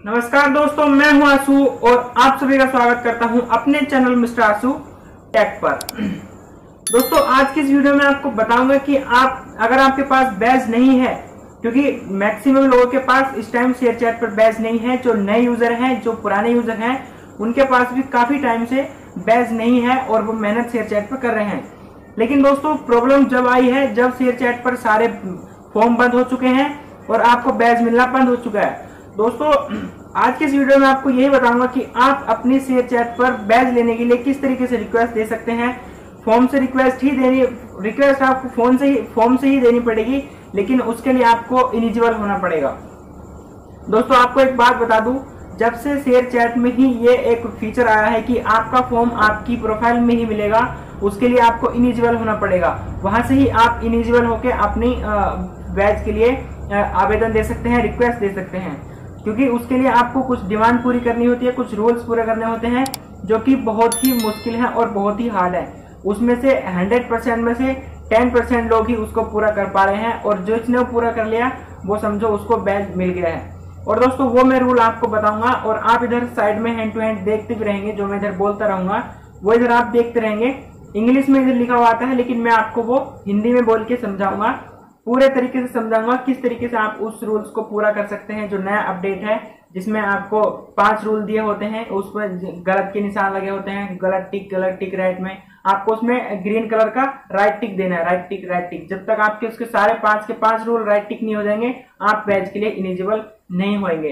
नमस्कार दोस्तों, मैं हूं आशु और आप सभी का स्वागत करता हूं अपने चैनल मिस्टर आशु टेक पर। दोस्तों, आज की इस वीडियो में आपको बताऊंगा कि अगर आपके पास बैज नहीं है, क्योंकि मैक्सिमम लोगों के पास इस टाइम शेयर चैट पर बैज नहीं है। जो नए यूजर हैं, जो पुराने यूजर हैं, उनके पास भी काफी टाइम से बैज नहीं है और वो मेहनत शेयर चैट पर कर रहे हैं। लेकिन दोस्तों, प्रॉब्लम जब आई है जब शेयर चैट पर सारे फॉर्म बंद हो चुके हैं और आपको बैज मिलना बंद हो चुका है। दोस्तों, आज के इस वीडियो में आपको यही बताऊंगा कि आप अपनी शेयर चैट पर बैज लेने के लिए किस तरीके से रिक्वेस्ट दे सकते हैं। फॉर्म से रिक्वेस्ट आपको फॉर्म से ही देनी पड़ेगी, लेकिन उसके लिए आपको इलिजिबल होना पड़ेगा। दोस्तों, आपको एक बात बता दूं, जब से शेयर चैट में ही ये एक फीचर आया है कि आपका फॉर्म आपकी प्रोफाइल में ही मिलेगा, उसके लिए आपको इलिजिबल होना पड़ेगा। वहां से ही आप इलिजिबल होकर अपनी बैज के लिए आवेदन दे सकते हैं, रिक्वेस्ट दे सकते हैं। क्योंकि उसके लिए आपको कुछ डिमांड पूरी करनी होती है, कुछ रूल्स पूरे करने होते हैं, जो कि बहुत ही मुश्किल है और बहुत ही हार्ड है। उसमें से 100% में से 10% लोग ही उसको पूरा कर पा रहे हैं, और जिसने वो पूरा कर लिया वो समझो उसको बैज मिल गया है। और दोस्तों, वो मैं रूल आपको बताऊंगा और आप इधर साइड में हैंड टू हैंड देखते भी रहेंगे। जो मैं इधर बोलता रहूंगा वो इधर आप देखते रहेंगे। इंग्लिश में इधर लिखा हुआ आता है, लेकिन मैं आपको वो हिंदी में बोल के समझाऊंगा, पूरे तरीके से समझाऊंगा किस तरीके से आप उस रूल्स को पूरा कर सकते हैं। जो नया अपडेट है, जिसमें आपको 5 रूल दिए होते हैं, उस पर गलत के निशान लगे होते हैं, गलत टिक राइट में आपको उसमें ग्रीन कलर का राइट टिक देना है, राइट टिक। जब तक आपके उसके सारे 5 के 5 रूल राइट टिक नहीं हो जाएंगे, आप बैच के लिए इलिजिबल नहीं होंगे।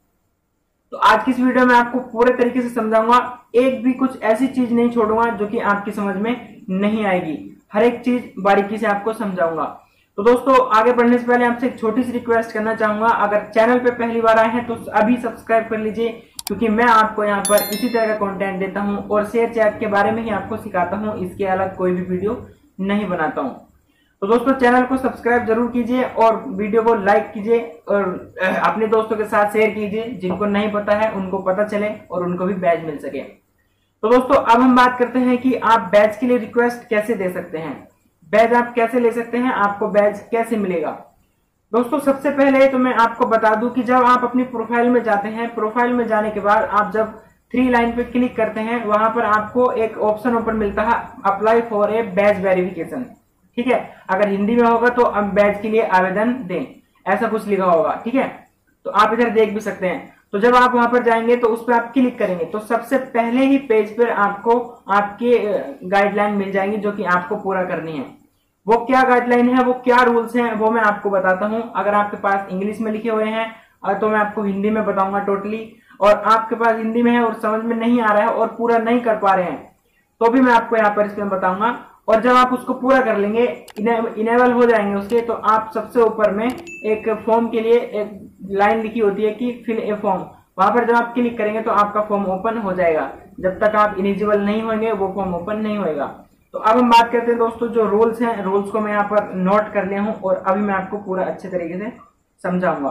तो आज की इस वीडियो में आपको पूरे तरीके से समझाऊंगा, एक भी कुछ ऐसी चीज नहीं छोड़ूंगा जो कि आपकी समझ में नहीं आएगी। हर एक चीज बारीकी से आपको समझाऊंगा। तो दोस्तों, आगे बढ़ने से पहले आपसे एक छोटी सी रिक्वेस्ट करना चाहूंगा, अगर चैनल पे पहली बार आए हैं तो अभी सब्सक्राइब कर लीजिए, क्योंकि मैं आपको यहाँ पर इसी तरह का कंटेंट देता हूँ और शेयर चैट के बारे में ही आपको सिखाता हूँ। इसके अलग कोई भी वीडियो नहीं बनाता हूँ। तो दोस्तों, चैनल को सब्सक्राइब जरूर कीजिए और वीडियो को लाइक कीजिए और अपने दोस्तों के साथ शेयर कीजिए, जिनको नहीं पता है उनको पता चले और उनको भी बैज मिल सके। तो दोस्तों, अब हम बात करते हैं कि आप बैज के लिए रिक्वेस्ट कैसे दे सकते हैं, बैज आप कैसे ले सकते हैं, आपको बैज कैसे मिलेगा। दोस्तों, सबसे पहले तो मैं आपको बता दूं कि जब आप अपनी प्रोफाइल में जाते हैं, प्रोफाइल में जाने के बाद आप जब 3 लाइन पे क्लिक करते हैं, वहां पर आपको एक ऑप्शन ऊपर मिलता है, apply for a badge verification. ठीक है, अगर हिंदी में होगा तो अब बैज के लिए आवेदन दें, ऐसा कुछ लिखा होगा। ठीक है, तो आप इधर देख भी सकते हैं। तो जब आप वहां पर जाएंगे तो उस पर आप क्लिक करेंगे तो सबसे पहले ही पेज पर आपको आपके गाइडलाइन मिल जाएंगी, जो कि आपको पूरा करनी है। वो क्या गाइडलाइन है, वो क्या रूल्स हैं, वो मैं आपको बताता हूं। अगर आपके पास इंग्लिश में लिखे हुए हैं तो मैं आपको हिंदी में बताऊंगा टोटली, और आपके पास हिंदी में है और समझ में नहीं आ रहा है और पूरा नहीं कर पा रहे हैं, तो भी मैं आपको यहाँ पर इसमें बताऊंगा। और जब आप उसको पूरा कर लेंगे, इनेबल हो जाएंगे उसके, तो आप सबसे ऊपर में एक फॉर्म के लिए एक लाइन लिखी होती है कि फिल ए फॉर्म, वहां पर जब आप क्लिक करेंगे तो आपका फॉर्म ओपन हो जाएगा। जब तक आप इलिजिबल नहीं होंगे वो फॉर्म ओपन नहीं होगा। तो अब हम बात करते हैं दोस्तों, जो रूल्स हैं, रूल्स को मैं यहाँ पर नोट कर लिया हूं और अभी मैं आपको पूरा अच्छे तरीके से समझाऊंगा।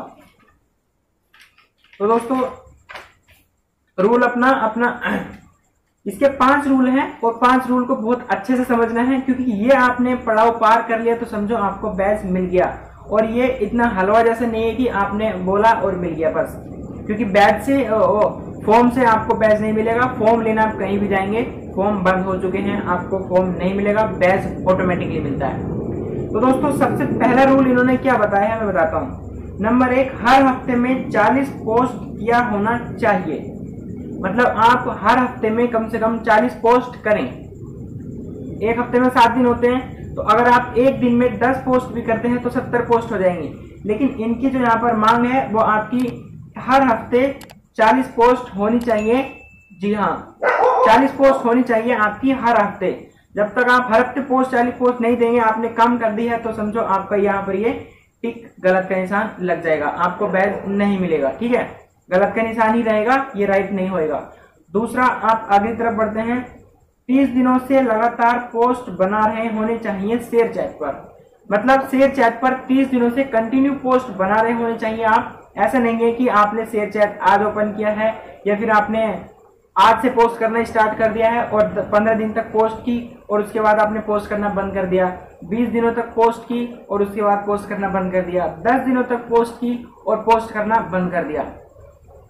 तो दोस्तों, रूल अपना इसके 5 रूल हैं और 5 रूल को बहुत अच्छे से समझना है, क्योंकि ये आपने पड़ाव पार कर लिया तो समझो आपको बैज मिल गया। और ये इतना हलवा जैसा नहीं है कि आपने बोला और मिल गया बस, क्योंकि बैज से फॉर्म से आपको बैज नहीं मिलेगा। फॉर्म लेना आप कहीं भी जाएंगे, फॉर्म बंद हो चुके हैं, आपको फॉर्म नहीं मिलेगा, बैज ऑटोमेटिकली मिलता है। तो दोस्तों, सबसे पहला रूल इन्होंने क्या बताया है मैं बताता हूँ। नंबर 1, हर हफ्ते में 40 पोस्ट किया होना चाहिए। मतलब आप हर हफ्ते में कम से कम 40 पोस्ट करें। एक हफ्ते में 7 दिन होते हैं, तो अगर आप एक दिन में 10 पोस्ट भी करते हैं तो 70 पोस्ट हो जाएंगे। लेकिन इनकी जो यहाँ पर मांग है वो आपकी हर हफ्ते 40 पोस्ट होनी चाहिए। जी हाँ, 40 पोस्ट होनी चाहिए आपकी हर हफ्ते। जब तक आप हर हफ्ते 40 पोस्ट नहीं देंगे, आपने कम कर दी है, तो समझो आपका यहाँ पर ये टिक गलत का निशान लग जाएगा, आपको बैज नहीं मिलेगा। ठीक है, गलत का निशान ही रहेगा, ये राइट नहीं होएगा। दूसरा, आप आगे तरफ बढ़ते हैं, 30 दिनों से लगातार पोस्ट बना रहे होने चाहिए शेयर चैट पर। मतलब शेयर चैट पर 30 दिनों से कंटिन्यू पोस्ट बना रहे होने चाहिए आप। ऐसा नहीं है कि आपने शेयर चैट आज ओपन किया है या फिर आपने आज से पोस्ट करना स्टार्ट कर दिया है और 15 दिन तक पोस्ट की और उसके बाद आपने पोस्ट करना बंद कर दिया, 20 दिनों तक पोस्ट की और उसके बाद पोस्ट करना बंद कर दिया, 10 दिनों तक पोस्ट की और पोस्ट करना बंद कर दिया।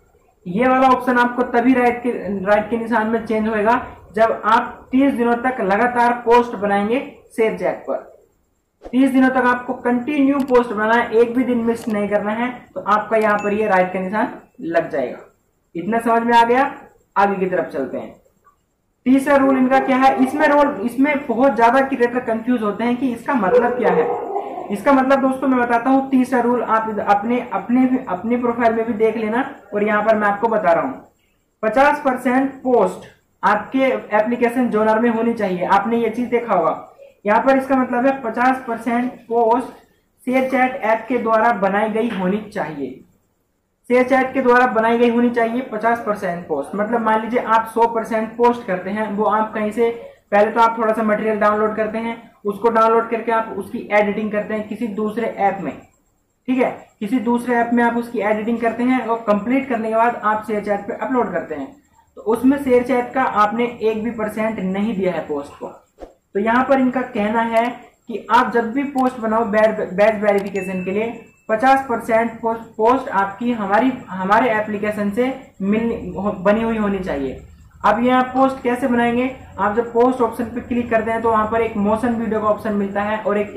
ये वाला ऑप्शन आपको तभी राइट के निशान में चेंज होगा जब आप 30 दिनों तक लगातार पोस्ट बनाएंगे शेयर चैट पर। 30 दिनों तक आपको कंटिन्यू पोस्ट बनाना है, एक भी दिन मिस नहीं करना है, तो आपका यहाँ पर ये राइट का निशान लग जाएगा। इतना समझ में आ गया? आगे की तरफ चलते हैं। तीसरा रूल इनका क्या है? इसमें बहुत ज्यादा क्रिएटर कंफ्यूज होते हैं कि इसका मतलब क्या है। इसका मतलब दोस्तों मैं बताता हूँ। तीसरा रूल आप अपने प्रोफाइल में भी देख लेना और यहाँ पर मैं आपको बता रहा हूँ। 50% पोस्ट आपके एप्लीकेशन जोनर में होनी चाहिए। आपने ये चीज देखा होगा। यहाँ पर इसका मतलब है 50% पोस्ट शेयर चैट ऐप के द्वारा बनाई गई होनी चाहिए। शेयर चैट के द्वारा बनाई गई होनी चाहिए 50% पोस्ट। मतलब मान लीजिए आप 100% पोस्ट करते हैं, वो आप कहीं से पहले तो आप थोड़ा सा मटेरियल डाउनलोड करते हैं, उसको डाउनलोड करके आप उसकी एडिटिंग करते हैं किसी दूसरे ऐप में, ठीक है, किसी दूसरे ऐप में आप उसकी एडिटिंग करते हैं और कंप्लीट करने के बाद आप शेयर चैट पे अपलोड करते हैं। तो उसमें शेयर चैट का आपने 1% नहीं दिया है पोस्ट को। तो यहाँ पर इनका कहना है कि आप जब भी पोस्ट बनाओ बैच वेरिफिकेशन के लिए 50% पोस्ट आपकी हमारे एप्लीकेशन से बनी हुई होनी चाहिए। अब ये आप पोस्ट कैसे बनाएंगे? आप जब पोस्ट ऑप्शन पे क्लिक करते हैं तो वहां पर एक मोशन वीडियो का ऑप्शन मिलता है और एक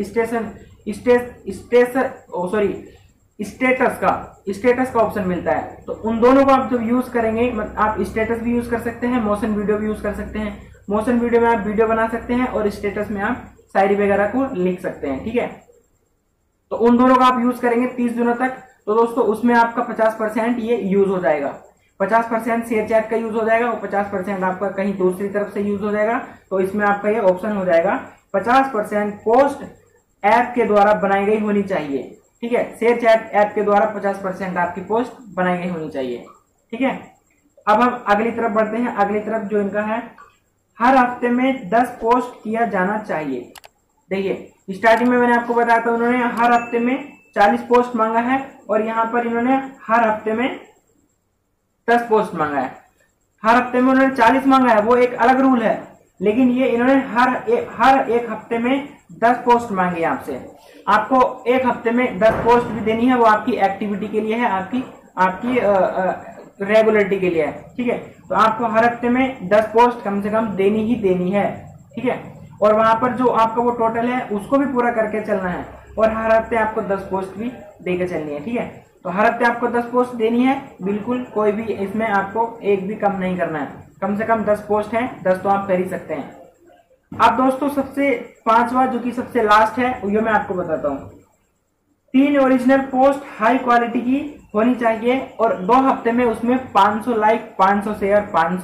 स्टेटस का ऑप्शन मिलता है। तो उन दोनों को आप जब यूज करेंगे, आप स्टेटस भी यूज कर सकते हैं, मोशन वीडियो भी यूज कर सकते हैं। मोशन वीडियो में आप वीडियो बना सकते हैं और स्टेटस में आप शायरी वगैरह को लिख सकते हैं, ठीक है। तो उन दोनों का आप यूज करेंगे 30 दिनों तक। तो दोस्तों उसमें आपका 50% ये यूज हो जाएगा। 50% शेयर चैट का यूज हो जाएगा और 50% आपका कहीं दूसरी तरफ से यूज हो जाएगा। तो इसमें आपका ये ऑप्शन हो जाएगा 50% पोस्ट ऐप के द्वारा बनाई गई होनी चाहिए, ठीक है। शेयर चैट ऐप के द्वारा 50% आपकी पोस्ट बनाई गई होनी चाहिए, ठीक है। अब हम अगली तरफ बढ़ते हैं। अगली तरफ जो इनका है, हर हफ्ते में 10 पोस्ट किया जाना चाहिए। देखिए स्टार्टिंग में मैंने आपको बताया था, उन्होंने हर हफ्ते में 40 पोस्ट मांगा है और यहाँ पर इन्होंने हर हफ्ते में 10 पोस्ट मांगा है। हर हफ्ते में उन्होंने 40 मांगा है, वो एक अलग रूल है, लेकिन ये इन्होंने हर एक हफ्ते में 10 पोस्ट मांगी है आपसे। आपको एक हफ्ते में 10 पोस्ट भी देनी है, वो आपकी एक्टिविटी के लिए है, आपकी रेगुलरिटी के लिए है, ठीक है। तो आपको हर हफ्ते में 10 पोस्ट कम से कम देनी ही देनी है, ठीक है। और वहां पर जो आपका वो टोटल है उसको भी पूरा करके चलना है और हर हफ्ते आपको 10 पोस्ट भी देकर चलनी है, ठीक है। तो हर हफ्ते आपको 10 पोस्ट देनी है, बिल्कुल कोई भी इसमें आपको एक भी कम नहीं करना है। कम से कम 10 पोस्ट है, 10 तो आप कर ही सकते हैं। अब दोस्तों सबसे 5वां जो कि सबसे लास्ट है, ये मैं आपको बताता हूँ। 3 ओरिजिनल पोस्ट हाई क्वालिटी की होनी चाहिए और 2 हफ्ते में उसमें 500 लाइक, 500 शेयर,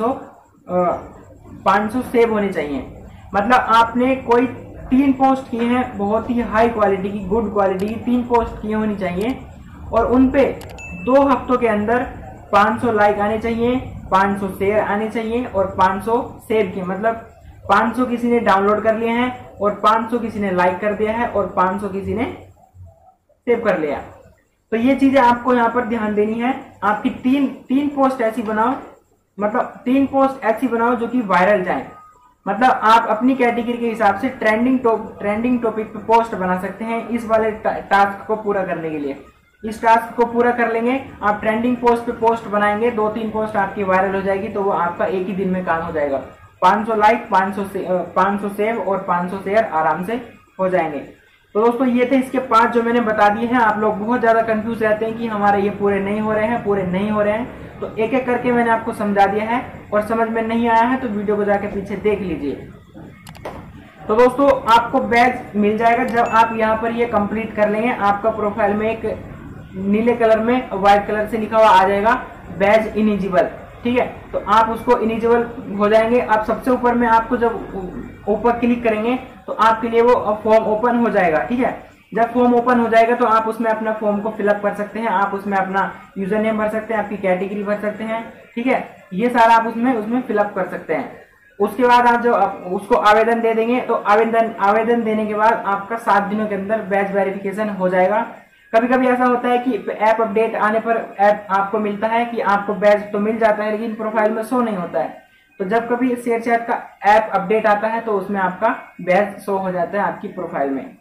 500 सेव होने चाहिए। मतलब आपने कोई 3 पोस्ट किए हैं, बहुत ही हाई क्वालिटी की, गुड क्वालिटी की 3 पोस्ट किए होनी चाहिए और उनपे 2 हफ्तों के अंदर 500 लाइक आने चाहिए, 500 शेयर आने चाहिए और 500 सेव किए। मतलब 500 किसी ने डाउनलोड कर लिए हैं और 500 किसी ने लाइक कर दिया है और 500 किसी ने सेव कर लिया। तो ये चीजें आपको यहाँ पर ध्यान देनी है। आपकी तीन पोस्ट ऐसी बनाओ, मतलब 3 पोस्ट ऐसी बनाओ जो कि वायरल जाए। मतलब आप अपनी कैटेगरी के हिसाब से ट्रेंडिंग टॉपिक पे पोस्ट बना सकते हैं इस वाले टास्क को पूरा करने के लिए। इस टास्क को पूरा कर लेंगे, आप ट्रेंडिंग पोस्ट पे पोस्ट बनाएंगे, 2-3 पोस्ट आपकी वायरल हो जाएगी, तो वो आपका एक ही दिन में काम हो जाएगा। 500 लाइक, 500 सेव और 500 शेयर आराम से हो जाएंगे। तो दोस्तों ये थे इसके 5 जो मैंने बता दिए हैं। आप लोग बहुत ज्यादा कंफ्यूज रहते हैं कि हमारे ये पूरे नहीं हो रहे हैं, तो एक एक करके मैंने आपको समझा दिया है और समझ में नहीं आया है तो वीडियो को जाके पीछे देख लीजिए। तो दोस्तों आपको बैच मिल जाएगा जब आप यहाँ पर ये कंप्लीट कर लेंगे। आपका प्रोफाइल में एक नीले कलर में व्हाइट कलर से लिखा हुआ आ जाएगा बैच इनिजिबल, ठीक है। तो आप उसको इनिजिबल हो जाएंगे। अब सबसे ऊपर में आपको जब ऊपर क्लिक करेंगे तो आपके लिए वो फॉर्म ओपन हो जाएगा, ठीक है। जब फॉर्म ओपन हो जाएगा तो आप उसमें अपना फॉर्म को फिलअप कर सकते हैं, आप उसमें अपना यूजर नेम भर सकते हैं, आपकी कैटेगरी भर सकते हैं, ठीक है। ये सारा आप उसमें फिलअप कर सकते हैं। उसके बाद आप जब उसको आवेदन दे देंगे तो आवेदन देने के बाद आपका 7 दिनों के अंदर बैच वेरिफिकेशन हो जाएगा। कभी कभी ऐसा होता है कि ऐप अपडेट आने पर ऐप आपको मिलता है कि आपको बैच तो मिल जाता है लेकिन प्रोफाइल में शो नहीं होता है। तो जब कभी शेयर चैट का ऐप अपडेट आता है तो उसमें आपका बैच शो हो जाता है आपकी प्रोफाइल में।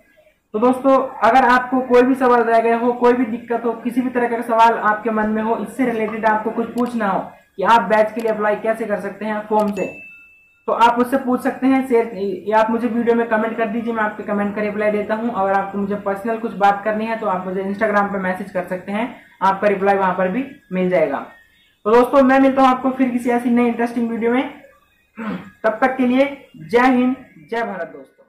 तो दोस्तों अगर आपको कोई भी सवाल रह गया हो, कोई भी दिक्कत हो, किसी भी तरह का सवाल आपके मन में हो, इससे रिलेटेड आपको कुछ पूछना हो कि आप बैच के लिए अप्लाई कैसे कर सकते हैं फॉर्म से, तो आप मुझसे पूछ सकते हैं। शेयर या आप मुझे वीडियो में कमेंट कर दीजिए, मैं आपके कमेंट का रिप्लाई देता हूं। अगर आपको मुझे पर्सनल कुछ बात करनी है तो आप मुझे इंस्टाग्राम पे मैसेज कर सकते हैं, आपका रिप्लाई वहां पर भी मिल जाएगा। तो दोस्तों मैं मिलता हूं आपको फिर किसी ऐसी नई इंटरेस्टिंग वीडियो में। तब तक के लिए जय हिंद, जय भारत दोस्तों।